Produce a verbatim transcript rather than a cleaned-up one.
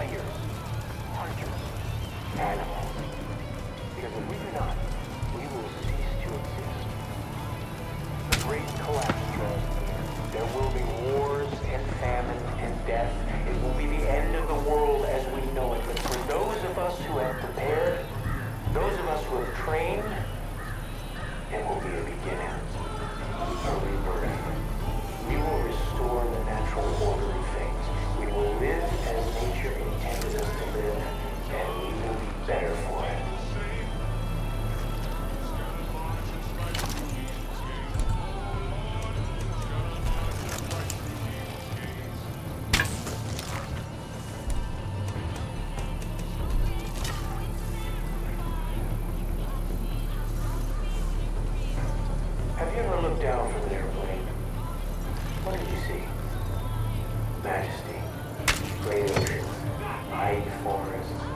warriors, hunters, animals. Because if we do not, we will cease to exist. The great collapse draws near. There will be wars and famine and death. It will be the end of the world as we know it. But for those of us who have prepared, those of us who have trained, it will be a beginning, a rebirth. We will restore the natural order of things. We will live as nature intended us to live, and we will be better for it. Have you ever looked down from an airplane? What did you see? Majesty, great oceans, wide forests,